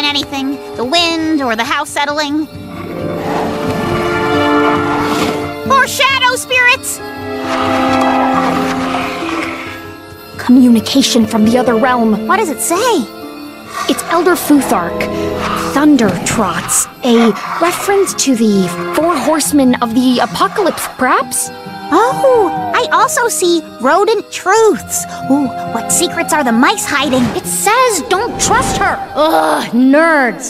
than anything. The wind or the house settling. Or shadow spirits! Communication from the other realm. What does it say? It's Elder Futhark. Thunder trots. A reference to the 4 horsemen of the apocalypse, perhaps? Oh, I also see rodent truths. Ooh, what secrets are the mice hiding? It says don't trust her. Ugh, nerds.